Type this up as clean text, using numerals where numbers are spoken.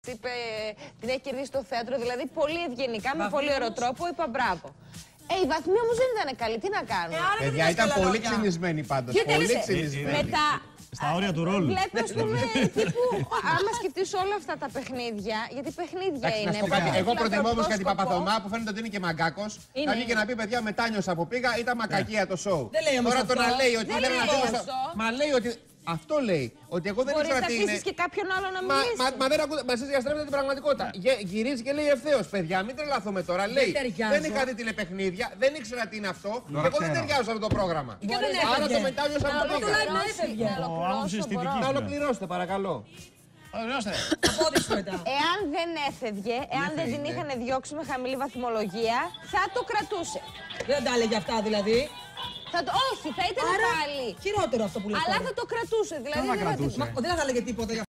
την έχει κερδίσει το θέατρο. Δηλαδή πολύ ευγενικά, με πολύ ωραίο τρόπο, είπα μπράβο. Η βαθμή όμως δεν ήταν καλή, τι να κάνουμε. Παιδιά, ήταν πολύ ξυνισμένη πάντως. Πολύ ξυνισμένη. Μετά. Στα όρια του ρόλου. Βλέπω, ας πούμε, τύπου, άμα σκεφτείς όλα αυτά τα παιχνίδια, γιατί παιχνίδια είναι. Εγώ προτιμώ όμως κάτι Παπαθωμά που φαίνεται ότι είναι και μαγκάκος. Να βγει και να πει: παιδιά, μετά νιώσα που πήγα, ήταν μακακία το σοου. Τώρα το να λέει ότι δεν είναι. Μα λέει ότι. Αυτό λέει. Ότι εγώ δεν ήξερα τι είναι. Μπορείς να αφήσεις και κάποιον άλλο να μιλήσει. Μα δεν ακούτε. Μα εσείς διαστρέφετε την πραγματικότητα. Γυρίζει και λέει ευθέως: παιδιά, μην τρελαθούμε τώρα. Λέει: δεν είχατε τηλεπαιχνίδια, δεν ήξερα τι είναι αυτό. Και εγώ δεν ταιριάζω σε αυτό το πρόγραμμα. Άρα το μετά νιώσα που πήγα. Να ολοκληρώσετε, παρακαλώ. Εάν δεν έφευγε, εάν δεν την είχαν διώξει με χαμηλή βαθμολογία, θα το κρατούσε. Δεν τα έλεγε αυτά δηλαδή. Όχι, θα ήταν πάλι. Χειρότερο αυτό που λέει. Αλλά θα το κρατούσε. Δηλαδή δεν θα έλεγε τίποτα.